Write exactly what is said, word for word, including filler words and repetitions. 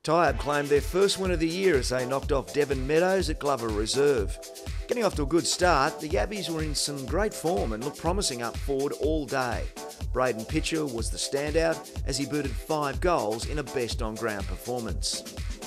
Tyabb claimed their first win of the year as they knocked off Devon Meadows at Glover Reserve. Getting off to a good start, the Yabbies were in some great form and looked promising up forward all day. Braden Pitcher was the standout as he booted five goals in a best on ground performance.